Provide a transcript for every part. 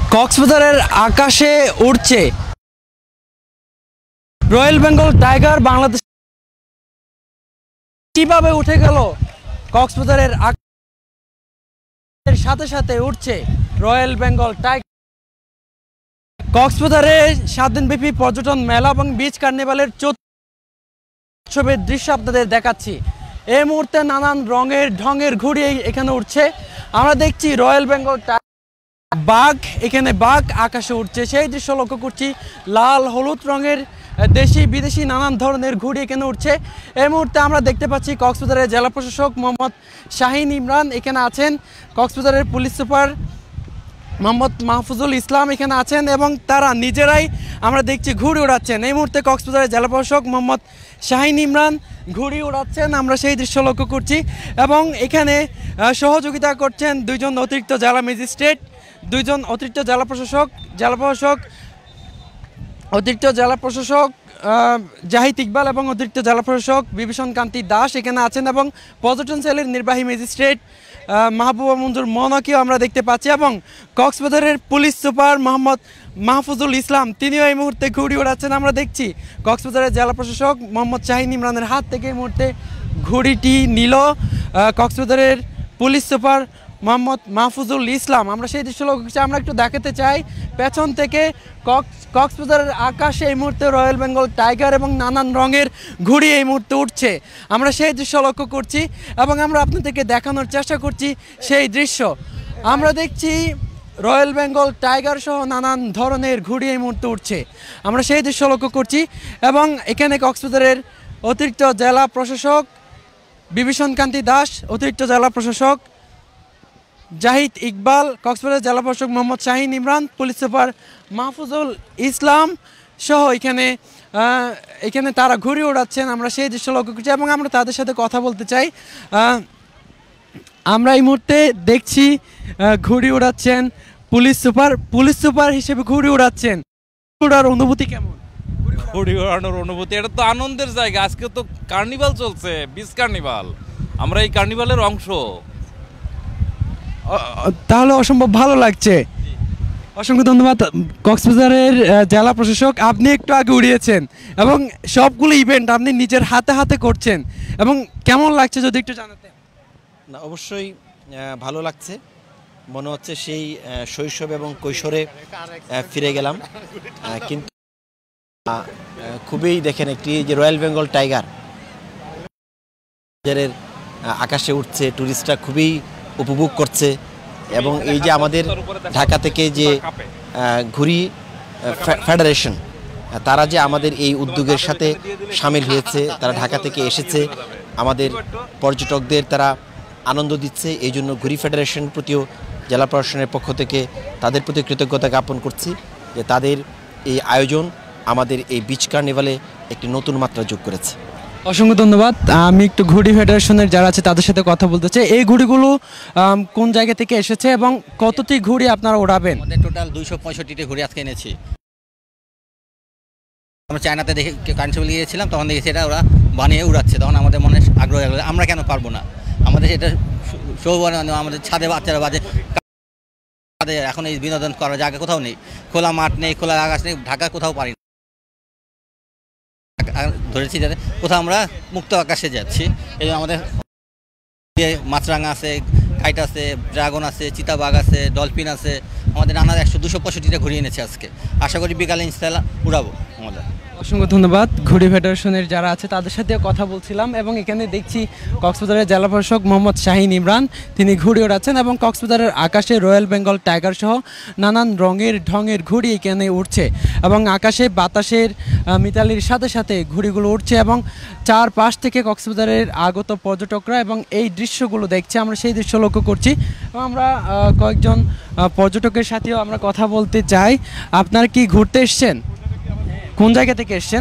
কক্সবাজারের আকাশে উড়ছে রয়্যাল বেঙ্গল টাইগার। বাংলাদেশ কিভাবে উঠে গেল কক্সবাজারের আকাশের সাথে সাথে উঠছে রয়্যাল বেঙ্গল টাইগার। কক্সবাজারে 7 দিনব্যাপী পর্যটন মেলা এবং বিচ কার্নিভালের উৎসবের দৃশ্য আপনাদের দেখাচ্ছি। এই মুহূর্তে নানান রঙের ঢঙের ঘুড়ি এখানে উঠছে। আমরা দেখছি রয়্যাল বেঙ্গল বাঘ, এখানে বাঘ আকাশে উঠছে, সেই দৃশ্য লক্ষ্য করছি। লাল হলুদ রঙের দেশি বিদেশি নানান ধরনের ঘুড়ি এখানে উঠছে। এই মুহূর্তে আমরা দেখতে পাচ্ছি কক্সবাজারের জেলা প্রশাসক মোহাম্মদ শাহিন ইমরান এখানে আছেন, কক্সবাজারের পুলিশ সুপার মোহাম্মদ মাহফুজুল ইসলাম এখানে আছেন এবং তারা নিজেরাই আমরা দেখছি ঘুড়ি উড়াচ্ছেন। এই মুহূর্তে কক্সবাজারের জেলা প্রশাসক মোহাম্মদ শাহিন ইমরান ঘুড়ি উড়াচ্ছেন, আমরা সেই দৃশ্য লক্ষ্য করছি। এবং এখানে সহযোগিতা করছেন 2 জন অতিরিক্ত জেলা ম্যাজিস্ট্রেট, 2 জন অতিরিক্ত জেলা প্রশাসক জাহিদ ইকবাল এবং অতিরিক্ত জেলা প্রশাসক বিভীষণ কান্তি দাস এখানে আছেন এবং পর্যটন সেলের নির্বাহী ম্যাজিস্ট্রেট মাহবুবা মঞ্জুর মনাকেও আমরা দেখতে পাচ্ছি এবং কক্সবাজারের পুলিশ সুপার মোহাম্মদ মাহফুজুল ইসলাম তিনিও এই মুহূর্তে ঘুড়ি উড়াচ্ছেন। আমরা দেখছি কক্সবাজারের জেলা প্রশাসক মোহাম্মদ শাহিন ইমরানের হাত থেকে এই মুহূর্তে ঘুড়িটি নিল কক্সবাজারের পুলিশ সুপার মোহাম্মদ মাহফুজুল ইসলাম। আমরা সেই দৃশ্য লক্ষ্য করছি। আমরা একটু দেখাতে চাই পেছন থেকে কক্সবাজারের আকাশে এই মুহূর্তে রয়্যাল বেঙ্গল টাইগার এবং নানান রঙের ঘুড়ি এই মুহূর্তে উঠছে। আমরা সেই দৃশ্য লক্ষ্য করছি এবং আমরা আপনাদেরকে দেখানোর চেষ্টা করছি সেই দৃশ্য। আমরা দেখছি রয়্যাল বেঙ্গল টাইগার সহ নানান ধরনের ঘুড়ি এই মুহূর্তে উঠছে, আমরা সেই দৃশ্য লক্ষ্য করছি। এবং এখানে কক্সবাজারের অতিরিক্ত জেলা প্রশাসক বিভীষণ কান্তি দাস, অতিরিক্ত জেলা প্রশাসক জাহিদ ইকবাল, কক্সবাজার জেলা প্রশাসক মোহাম্মদ শাহিন ইমরান, পুলিশ সুপার মাহফুজুল ইসলাম সহ এখানে তারা ঘুড়ি ওড়াচ্ছেন, আমরা সেই দৃশ্য লক্ষ্য করছি এবং আমরা তাদের সাথে কথা বলতে চাই। আমরা এই মুহূর্তে দেখছি ঘুড়ি ওড়াচ্ছেন পুলিশ সুপার হিসেবে ঘুড়ি ওড়াচ্ছেন। ওড়ার অনুভূতি কেমন? ঘুড়ি ওড়ানোর অনুভূতি, এটা তো আনন্দের জায়গা। আজকে তো কার্নিভাল চলছে, বিচ কার্নিভাল, আমরা এই কার্নিভালের অংশ। তাহলে অসম্ভব ভালো লাগছে। অসংখ্য ধন্যবাদ কক্সবাজারের জেলা প্রশাসক। আপনি একটু আগে উড়িয়েছেন এবং সবগুলো ইভেন্ট আপনি নিজের হাতে হাতে করছেন এবং কেমন লাগছে যদি একটু জানাতেন। না, অবশ্যই ভালো লাগছে, মনে হচ্ছে সেই শৈশব এবং কৈশোরে ফিরে গেলাম। কিন্তু খুবই দেখেন একটি যে রয়্যাল বেঙ্গল টাইগার আকাশে উঠছে, টুরিস্টরা খুবই উপভোগ করছে এবং এই যে আমাদের ঢাকা থেকে যে ঘুড়ি ফেডারেশন তারা যে আমাদের এই উদ্যোগের সাথে সামিল হয়েছে, তারা ঢাকা থেকে এসেছে, আমাদের পর্যটকদের তারা আনন্দ দিচ্ছে। এই জন্য ঘুড়ি ফেডারেশন প্রতিও জেলা প্রশাসনের পক্ষ থেকে তাদের প্রতি কৃতজ্ঞতা জ্ঞাপন করছি যে তাদের এই আয়োজন আমাদের এই বিচ কার্নিভালে একটি নতুন মাত্রা যোগ করেছে। অসংখ্য ধন্যবাদ। আমি একটু ঘুড়ি ফেডারেশনের যারা আছে তাদের সাথে কথা বলতে চাই। এই ঘুড়িগুলো কোন জায়গা থেকে এসেছে এবং কতটি ঘুড়ি আপনারা ওড়াবেন? আমাদের টোটাল 265টি ঘুড়ি আজকে এনেছি। আমরা চায়নাতে দেখে কার্নিভালে গিয়েছিলাম, তখন দেখেছি এটা ওরা বানিয়ে উড়াচ্ছে, তখন আমাদের মনে আগ্রহ লাগলো আমরা কেন পারবো না। আমাদের এটা সৌভাগ্য, আমাদের ছাদে বাচ্চারা বাজে, এখন এই বিনোদন করার জায়গা কোথাও নেই, খোলা মাঠ নেই, খোলা আকাশ নেই, ঢাকা কোথাও পারি না। ধরেছি যাতে কোথাও আমরা মুক্ত আকাশে যাচ্ছি। এই আমাদের মাছরাঙা আছে, কাইট আছে, ড্রাগন আছে, চিতাবাঘ আছে, ডলফিন আছে, আমাদের নানা 265টা ঘুরিয়ে এনেছে আজকে। আশা করি বিকালে ইনশাআল্লাহ উড়াবো আমাদের। অসংখ্য ধন্যবাদ। ঘুড়ি ফেডারেশনের যারা আছে তাদের সাথে কথা বলছিলাম এবং এখানে দেখছি কক্সবাজারের জেলা প্রশাসক মোহাম্মদ শাহিন ইমরান তিনি ঘুড়ি ওড়াচ্ছেন এবং কক্সবাজারের আকাশে রয়্যাল বেঙ্গল টাইগার সহ নানান রঙের ঢঙের ঘুড়ি এখানে উঠছে এবং আকাশে বাতাসের মিতালির সাথে সাথে ঘুড়িগুলো উঠছে এবং চারপাশ থেকে কক্সবাজারের আগত পর্যটকরা এবং এই দৃশ্যগুলো দেখছে, আমরা সেই দৃশ্য লক্ষ্য করছি এবং আমরা কয়েকজন পর্যটকের সাথেও আমরা কথা বলতে চাই। আপনারা কি ঘুরতে এসছেন? কোন জায়গা থেকে এসছেন?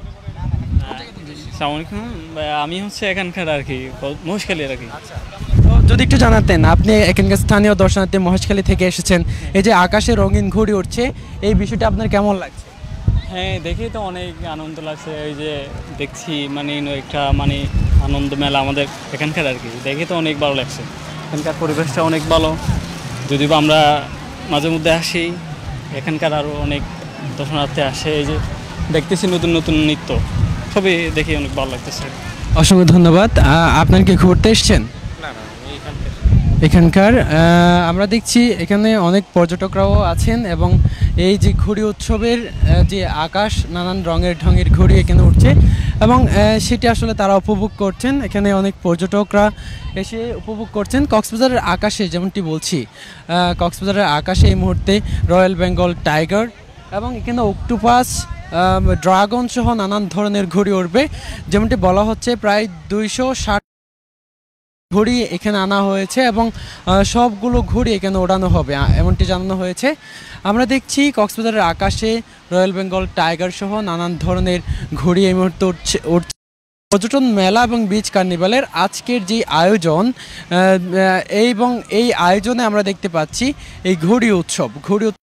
আমি হচ্ছে এখানকার আর কি, মহেশখালীর আর কি। যদি একটু জানাতেন, আপনি এখানকার স্থানীয় দর্শনার্থী মহেশখালী থেকে এসেছেন, এই যে আকাশে রঙিন ঘুড়ি উঠছে এই বিষয়টা আপনার কেমন লাগছে? হ্যাঁ, দেখে তো অনেক আনন্দ লাগছে। এই যে দেখছি মানে একটা মানে আনন্দ মেলা আমাদের এখানকার আর কি, দেখে তো অনেক ভালো লাগছে। এখানকার পরিবেশটা অনেক ভালো, যদিও আমরা মাঝে মধ্যে আসি এখানকার আরও অনেক দর্শনার্থী আসে, এই যে দেখতেছি নতুন নতুন নৃত্য, সবই দেখে অনেক ভালো লাগতেছে। অসংখ্য ধন্যবাদ। আপনার কি ঘুরতে এসছেন? এখানকার আমরা দেখছি এখানে অনেক পর্যটকরাও আছেন এবং এই যে ঘুড়ি উৎসবের যে আকাশ নানান রঙের ঢঙের ঘুড়ি এখানে উঠছে এবং সেটি আসলে তারা উপভোগ করছেন। এখানে অনেক পর্যটকরা এসে উপভোগ করছেন। কক্সবাজারের আকাশে যেমনটি বলছি, কক্সবাজারের আকাশে এই মুহূর্তে রয়্যাল বেঙ্গল টাইগার এবং এখানে অক্টোপাস, ড্রাগন সহ নানান ধরনের ঘুড়ি উঠবে। যেমনটি বলা হচ্ছে প্রায় 260 ঘুড়ি এখানে আনা হয়েছে এবং সবগুলো ঘুড়ি এখানে ওড়ানো হবে এমনটি জানানো হয়েছে। আমরা দেখছি কক্সবাজারের আকাশে রয়্যাল বেঙ্গল টাইগার সহ নানান ধরনের ঘুড়ি এই মুহূর্তে উঠছে। পর্যটন মেলা এবং বিচ কার্নিভালের আজকের যে আয়োজন এবং এই আয়োজনে আমরা দেখতে পাচ্ছি এই ঘুড়ি উৎসব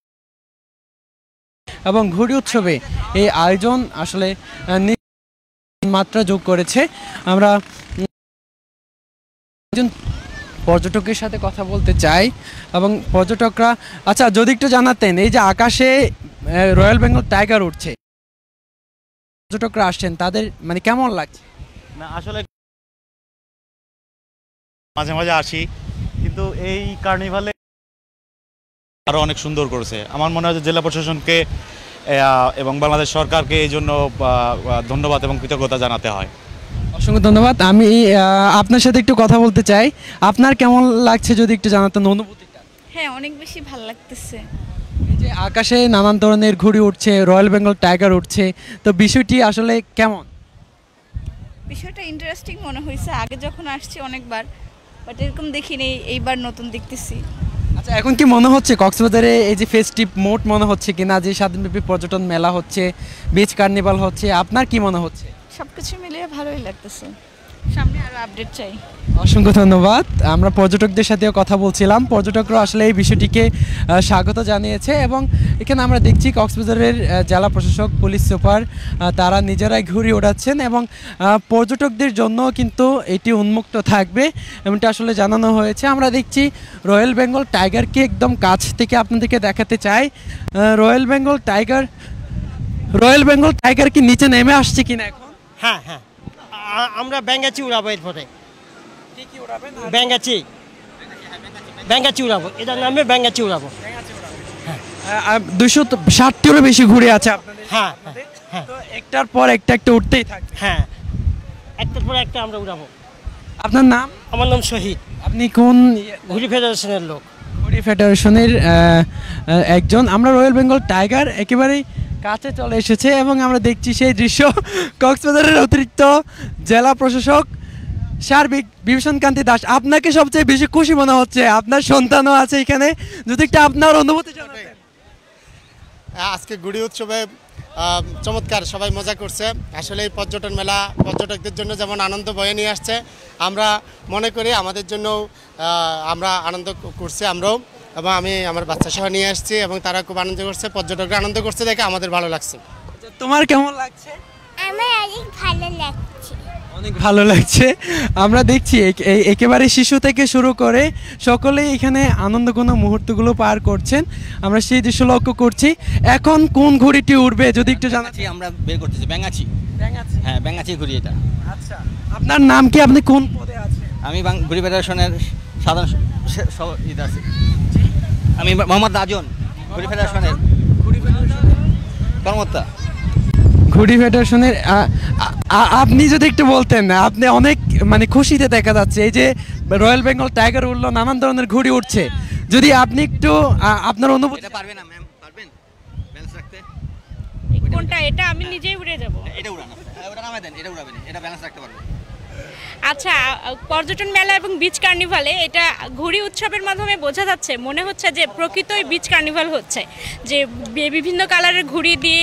এবং ঘুড়ি উৎসবে এই আয়োজন আসলে মাত্রা যোগ করেছে। আমরা একজন পর্যটকের সাথে কথা বলতে চাই এবং পর্যটকরা, আচ্ছা যদি একটু জানাতেন এই যে আকাশে রয়্যাল বেঙ্গল টাইগার উঠছে, পর্যটকরা আসছেন তাদের মানে কেমন লাগছে? না আসলে মাঝে মাঝে আসি, কিন্তু এই কার্নিভালে আরো অনেক সুন্দর করেছে। আমার মনে হয় যে জেলা প্রশাসনকে এবং বাংলাদেশ সরকারকে এই জন্য ধন্যবাদ এবং কৃতজ্ঞতা জানাতে হয়। অসংখ্য ধন্যবাদ। আমি আপনার সাথে একটু কথা বলতে চাই, আপনার কেমন লাগছে যদি একটু জানাতেন অনুভূতিটা? হ্যাঁ, অনেক বেশি ভালো লাগতেছে। এই যে আকাশে নানান ধরনের ঘুড়ি উঠছে, রয়্যাল বেঙ্গল টাইগার উঠছে, তো বিষয়টি আসলে কেমন? বিষয়টা ইন্টারেস্টিং মনে হয়েছে, আগে যখন আসছি অনেকবার, বাট এরকম দেখিনি, এইবার নতুন দেখতেছি। আচ্ছা, এখন কি মনে হচ্ছে কক্সবাজারে এই যে ফেস্টিভ মোড মনে হচ্ছে কিনা, যে স্বাধীনব্যাপী পর্যটন মেলা হচ্ছে, বিচ কার্নিভাল হচ্ছে, আপনার কি মনে হচ্ছে? সব কিছু মিলিয়ে ভালোই লাগতেছে, সামনে আরও আপডেট চাই। অসংখ্য ধন্যবাদ। আমরা পর্যটকদের সাথেও কথা বলছিলাম, পর্যটকরা আসলে এই বিষয়টিকে স্বাগত জানিয়েছে এবং এখানে আমরা দেখছি কক্সবাজারের জেলা প্রশাসক, পুলিশ সুপার তারা নিজেরাই ঘুড়ি ওড়াচ্ছেন এবং পর্যটকদের জন্য কিন্তু এটি উন্মুক্ত থাকবে এমনটা আসলে জানানো হয়েছে। আমরা দেখছি রয়্যাল বেঙ্গল টাইগারকে একদম কাছ থেকে আপনাদেরকে দেখাতে চাই। রয়্যাল বেঙ্গল টাইগার কি নিচে নেমে আসছে কিনা এখন? হ্যাঁ হ্যাঁ, আমরা ব্যাঙ্গাচি উড়াবো এরপরে। ব্যাঙ্গাচি উড়াবো, এটার নামে ব্যাঙ্গাচি উড়াবো। 260টিরও বেশি ঘুরে আছে আপনাদের। হ্যাঁ হ্যাঁ, তো একটার পর একটা উঠতেই থাকবে। হ্যাঁ, একটার পর একটা আমরা উড়াবো। আপনার নাম? আমার নাম শহীদ। আপনি কোন ঘুড়ি ফেডারেশনের লোক? ঘুড়ি ফেডারেশনের একজন। আমরা রয়্যাল বেঙ্গল টাইগার একেবারেই কাছে চলে এসেছে এবং আমরা দেখছি সেই দৃশ্য। কক্সবাজারের অতিরিক্ত জেলা প্রশাসক ষাঁড় বিভূষণকান্তি দাস, আপনাকে সবচেয়ে বেশি খুশি মনে হচ্ছে, আপনার সন্তানও আছে এখানে, যদি একটু আপনার অনুভূতি জানাতেন। আজকে ঘুড়ি উৎসবে চমৎকার, সবাই মজা করছে। আসলে এই পর্যটন মেলা পর্যটকদের জন্য যেমন আনন্দ বয়ে নিয়ে আসছে, আমরা মনে করি আমাদের জন্য আমরা আনন্দ করছি আমরাও, এবং আমি আমার বাচ্চা সহ নিয়ে আসছি এবং তারা খুব আনন্দ করছে, পর্যটকরা আনন্দ করছে দেখে আমাদের ভালো লাগছে। তোমার কেমন লাগছে? আমার অনেক ভালো লাগছে। অনেক ভালো লাগছে। আমরা দেখছি একেবারে শিশু থেকে শুরু করে সকলেই এখানে আনন্দঘন মুহূর্তগুলো পার করছেন, আমরা সেই দৃশ্য লক্ষ্য করছি। এখন কোন ঘুড়িটি উঠবে যদি একটু জানাচ্ছি? আমরা বের করতেছি ব্যাঙ্গাচি। হ্যাঁ, ব্যাঙ্গাচি ঘুড়ি এটা। আচ্ছা, আপনার নাম কি? আপনি কোন পদে আছেন? আমি ঘুড়ি ফেডারেশনের সাধারণ আছে। আমি মোহাম্মদ রাজন, ঘুড়ি ফেডারেশনের কর্মকর্তা। ঘুড়ি ফেডারেশনের আপনি যদি একটু বলতেন, আপনি অনেক মানে খুশিতে দেখা যাচ্ছে, এই যে রয়্যাল বেঙ্গল টাইগার উঠলো, নানান ধরনের ঘুড়ি উঠছে, যদি আপনি একটু আপনার অনুভূতি। পারবেন না ম্যাম? পারবেন ব্যালেন্স রাখতে? কোনটা? এটা আমি নিজেই উড়ে যাব। এটা উড়ান, ওটা নামে দেন, এটা উড়াবেন, এটা ব্যালেন্স রাখতে পারবেন। আচ্ছা, পর্যটন মেলা এবং বিচ কার্নিভালে এটা ঘুড়ি উৎসবের মাধ্যমে বোঝা যাচ্ছে, মনে হচ্ছে যে প্রকৃতই বিচ কার্নিভাল হচ্ছে, যে বিভিন্ন কালারের ঘুড়ি দিয়ে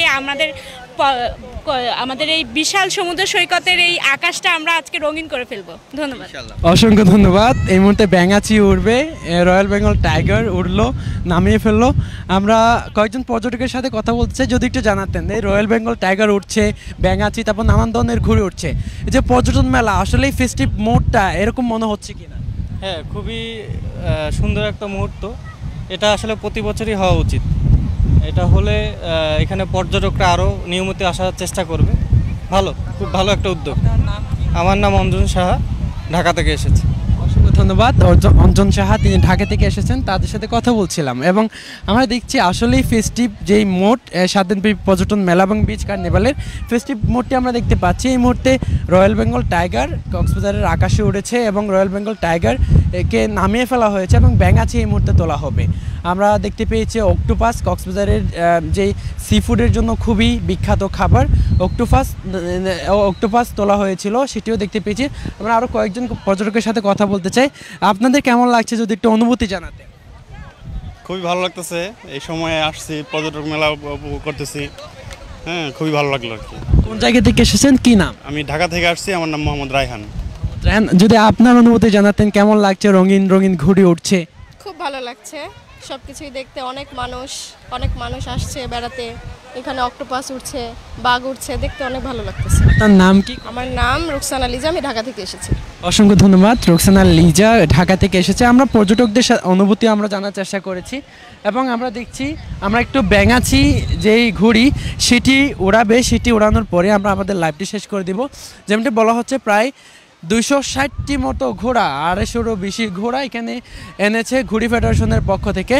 আমাদের এই বিশাল সমুদ্র সৈকতের এই আকাশটা আমরা আজকে রঙিন করে ফেলবো। ধন্যবাদ, অসংখ্য ধন্যবাদ। এই মুহূর্তে ব্যাঙ্গাচি উড়বে, রয়্যাল বেঙ্গল টাইগার উড়লো, নামিয়ে ফেললো। আমরা কয়েকজন পর্যটকের সাথে কথা বলতে চাই, যদি একটু জানাতেন এই রয়্যাল বেঙ্গল টাইগার উঠছে, ব্যাঙ্গাচি, তারপর নানান ধরনের ঘুড়ি উঠছে, এই যে পর্যটন মেলা আসলে এই ফেস্টিভ মোডটা এরকম মনে হচ্ছে কিনা? হ্যাঁ, খুবই সুন্দর একটা মুহূর্ত। এটা আসলে প্রতি বছরই হওয়া উচিত। এটা হলে এখানে পর্যটকরা আরও নিয়মিত আসার চেষ্টা করবে। ভালো, খুব ভালো একটা উদ্যোগ। আমার নাম অঞ্জন সাহা, ঢাকা থেকে এসেছি। অসংখ্য ধন্যবাদ অঞ্জন সাহা, তিনি ঢাকা থেকে এসেছেন, তাদের সাথে কথা বলছিলাম। এবং আমরা দেখছি আসলেই ফেস্টিভ যেই মোড 7 দিনব্যাপী পর্যটন মেলা এবং বিচ কার্নিভালের ফেস্টিভ মোডটি আমরা দেখতে পাচ্ছি। এই মুহূর্তে রয়্যাল বেঙ্গল টাইগার কক্সবাজারের আকাশে উড়েছে এবং রয়্যাল বেঙ্গল টাইগার কে নামিয়ে ফেলা হয়েছে এবং ব্যাঙাচি এই মুহূর্তে তোলা হবে। আমরা দেখতে পেয়েছি অক্টোপাস, কক্সবাজারের যেই সি ফুডের জন্য খুবই বিখ্যাত খাবার অক্টোপাস তোলা হয়েছিল, সেটিও দেখতে পেয়েছি। আমরা আরও কয়েকজন পর্যটকের সাথে কথা বলতে চাই। আপনাদের কেমন লাগছে যদি একটু অনুভূতি জানাতে। খুবই ভালো লাগতেছে, এই সময়ে আসছি, পর্যটক মেলা উপভোগ করতেছি। হ্যাঁ, খুবই ভালো লাগলো আর কি। কোন জায়গা থেকে এসেছেন, কি নাম? আমি ঢাকা থেকে আসছি, আমার নাম মোহাম্মদ রায়হান। যদি আপনার অনুভূতি জানাতেন, কেমন লাগছে? রঙিন রঙিন ঘুড়ি উঠছে, খুব ভালো লাগছে সব কিছুই দেখতে। অনেক মানুষ আসছে বেড়াতে, এখানে অক্টোপাস উঠছে, বাঘ উঠছে, দেখতে অনেক ভালো লাগতেছে। আপনার নাম কি? আমার নাম রুকসানা লিজা, আমি ঢাকা থেকে এসেছি। অসংখ্য ধন্যবাদ, রুকসানা লিজা ঢাকা থেকে এসেছে। আমরা পর্যটকদের অনুভূতি আমরা জানার চেষ্টা করেছি এবং আমরা দেখছি আমরা একটু ব্যাঙাচি যেই ঘুড়ি সেটি উড়াবে, সেটি উড়ানোর পরে আমরা আমাদের লাইভটি শেষ করে দিব। যেমনটি বলা হচ্ছে প্রায় 260টি মতো ঘোড়া, 250-এরও বেশি ঘোড়া এখানে এনেছে ঘুড়ি ফেডারেশনের পক্ষ থেকে।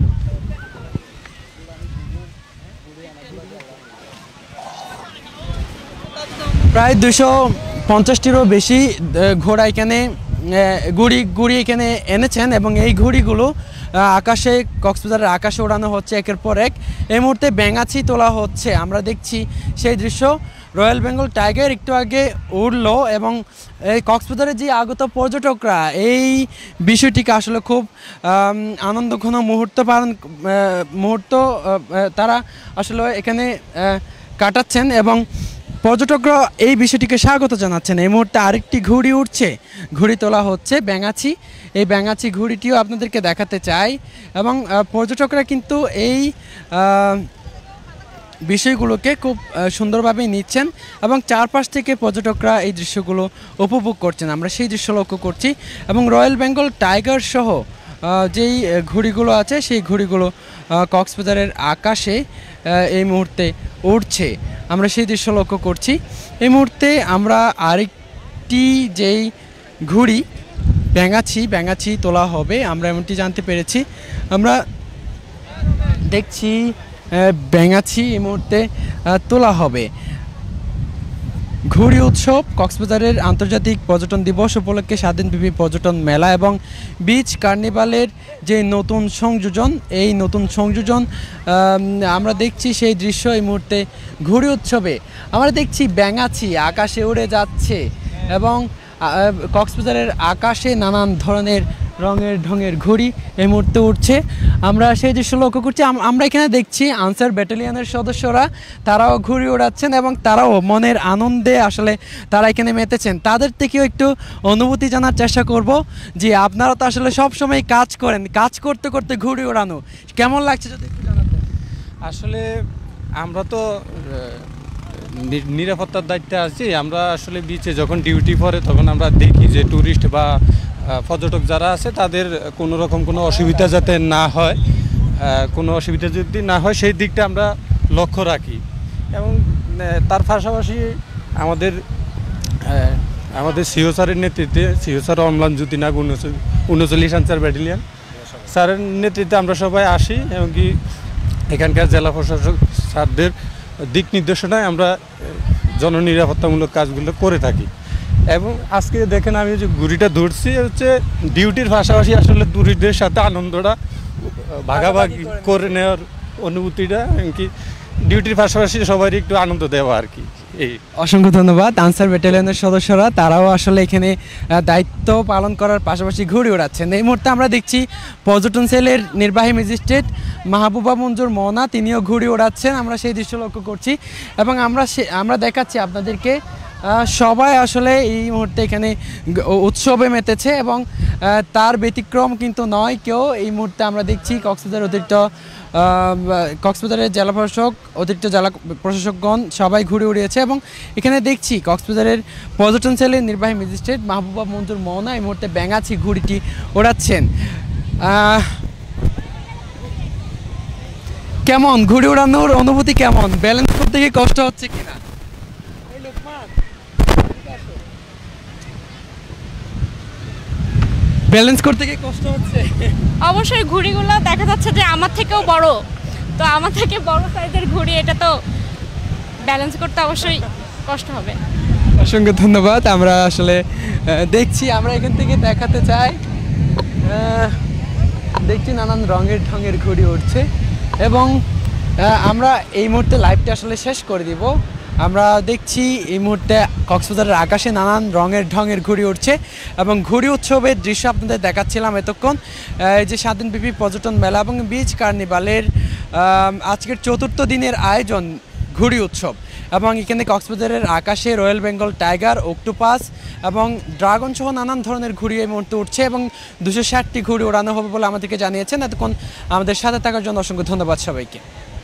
প্রায় 250টিরও বেশি ঘোড়া এখানে ঘুড়ি এখানে এনেছেন এবং এই ঘুড়িগুলো আকাশে কক্সবাজারের আকাশে ওড়ানো হচ্ছে একের পর এক। এই মুহূর্তে ব্যাঙাচি তোলা হচ্ছে, আমরা দেখছি সেই দৃশ্য। রয়্যাল বেঙ্গল টাইগার একটু আগে উড়লো এবং এই কক্সবাজারের যে আগত পর্যটকরা এই বিষয়টিকে আসলে খুব আনন্দঘন মুহূর্ত তারা আসলে এখানে কাটাচ্ছেন এবং পর্যটকরা এই বিষয়টিকে স্বাগত জানাচ্ছেন। এই মুহূর্তে আরেকটি ঘুড়ি উঠছে, ঘুড়ি তোলা হচ্ছে ব্যাঙাচি। এই ব্যাঙাচি ঘুড়িটিও আপনাদেরকে দেখাতে চাই এবং পর্যটকরা কিন্তু এই বিষয়গুলোকে খুব সুন্দরভাবে নিচ্ছেন এবং চারপাশ থেকে পর্যটকরা এই দৃশ্যগুলো উপভোগ করছেন, আমরা সেই দৃশ্য লক্ষ্য করছি। এবং রয়্যাল বেঙ্গল টাইগার সহ যেই ঘুড়িগুলো আছে সেই ঘুড়িগুলো কক্সবাজারের আকাশে এই মুহূর্তে উড়ছে, আমরা সেই দৃশ্য লক্ষ্য করছি। এই মুহূর্তে আমরা আরেকটি যেই ঘুড়ি ব্যাঙাচি তোলা হবে, আমরা এমনটি জানতে পেরেছি। আমরা দেখছি ব্যাঙাচি এই মুহূর্তে তোলা হবে। ঘুড়ি উৎসব কক্সবাজারের আন্তর্জাতিক পর্যটন দিবস উপলক্ষে 7 দিনব্যাপী পর্যটন মেলা এবং বিচ কার্নিভালের যে নতুন সংযোজন, এই নতুন সংযোজন আমরা দেখছি সেই দৃশ্য। এই মুহূর্তে ঘুড়ি উৎসবে আমরা দেখছি ব্যাঙাচি আকাশে উড়ে যাচ্ছে এবং কক্সবাজারের আকাশে নানান ধরনের রঙের ঢঙের ঘুড়ি এই মুহূর্তে উঠছে, আমরা সেই দৃশ্য লক্ষ্য করছি। আমরা এখানে দেখছি আনসার ব্যাটালিয়নের সদস্যরা, তারাও ঘুড়ি উড়াচ্ছেন এবং তারাও মনের আনন্দে আসলে তারা এখানে মেতেছেন। তাদের থেকেও একটু অনুভূতি জানার চেষ্টা করব যে আপনারা তো আসলে সব সময় কাজ করেন, কাজ করতে করতে ঘুড়ি ওড়ানো কেমন লাগছে যদি একটু জানাতেন। আসলে আমরা তো নিরাপত্তার দায়িত্বে আছি। আমরা আসলে বিচে যখন ডিউটি পড়ে তখন আমরা দেখি যে ট্যুরিস্ট বা পর্যটক যারা আছে তাদের কোনো রকম কোনো অসুবিধা যাতে না হয়, কোনো অসুবিধা যদি না হয় সেই দিকটা আমরা লক্ষ্য রাখি। এবং তার পাশাপাশি আমাদের সিও স্যারের নেতৃত্বে, CO sir Amlan Jyotinag 39 Ansar battalion স্যারের নেতৃত্বে আমরা সবাই আসি এবং কি এখানকার জেলা প্রশাসক স্যারদের দিক নির্দেশনায় আমরা জননিরাপত্তামূলক কাজগুলো করে থাকি। এবং আজকে দেখেন আমি যে ঘুড়িটা ধরছি হচ্ছে ডিউটির পাশাপাশি আসলে টুরিস্টদের সাথে আনন্দটা ভাগাভাগি করে নেওয়ার অনুভূতিটা, এমনকি ডিউটির পাশাপাশি সবারই একটু আনন্দ দেওয়া আর কি। এই অসংখ্য ধন্যবাদ আনসার ব্যাটালিয়নের সদস্যরা, তারাও আসলে এখানে দায়িত্ব পালন করার পাশাপাশি ঘুড়ি ওড়াচ্ছেন। এই মুহূর্তে আমরা দেখছি পর্যটন সেলের নির্বাহী ম্যাজিস্ট্রেট মাহবুবা মঞ্জুর মোনা, তিনিও ঘুড়ি ওড়াচ্ছেন, আমরা সেই দৃশ্য লক্ষ্য করছি এবং আমরা দেখাচ্ছি আপনাদেরকে সবাই আসলে এই মুহূর্তে এখানে উৎসবে মেতেছে এবং তার ব্যতিক্রম কিন্তু নয় কেউ। এই মুহূর্তে আমরা দেখছি কক্সবাজারের জেলা প্রশাসক, অতিরিক্ত জেলা প্রশাসকগণ সবাই ঘুরে উড়িয়েছে এবং এখানে দেখছি কক্সবাজারের পর্যটন সেলের নির্বাহী ম্যাজিস্ট্রেট মাহবুবা মঞ্জুর মোনা এই মুহূর্তে ব্যাঙাচি ঘুড়িটি ওড়াচ্ছেন। কেমন ঘুড়ি ওড়ানোর অনুভূতি কেমন? ব্যালেন্স করতে গিয়ে কষ্ট হচ্ছে কিনা? ব্যালেন্স করতে গিয়ে কষ্ট হচ্ছে? অবশ্যই ঘুড়িগুলো দেখা যাচ্ছে যে আমার থেকেও বড়, তো আমার থেকে বড় সাইজের ঘুড়ি, এটা তো ব্যালেন্স করতে অবশ্যই কষ্ট হবে। অসংখ্য ধন্যবাদ। আমরা আসলে দেখছি, আমরা এখান থেকে দেখাতে চাই, দেখছি নানান রঙের ঢঙের ঘুড়ি উঠছে এবং আমরা এই মুহূর্তে লাইভটা আসলে শেষ করে দিব। আমরা দেখছি এই মুহূর্তে কক্সবাজারের আকাশে নানান রঙের ঢঙের ঘুড়ি উঠছে এবং ঘুড়ি উৎসবের দৃশ্য আপনাদের দেখাচ্ছিলাম এতক্ষণ। এই যে 7 দিনব্যাপী পর্যটন মেলা এবং বিচ কার্নিভালের আজকের 4র্থ দিনের আয়োজন ঘুড়ি উৎসব এবং এখানে কক্সবাজারের আকাশে রয়্যাল বেঙ্গল টাইগার, অক্টোপাস এবং ড্রাগন সহ নানান ধরনের ঘুড়ি এই মুহূর্তে উঠছে এবং 260টি ঘুড়ি ওড়ানো হবে বলে আমাদেরকে জানিয়েছেন। এতক্ষণ আমাদের সাথে থাকার জন্য অসংখ্য ধন্যবাদ সবাইকে।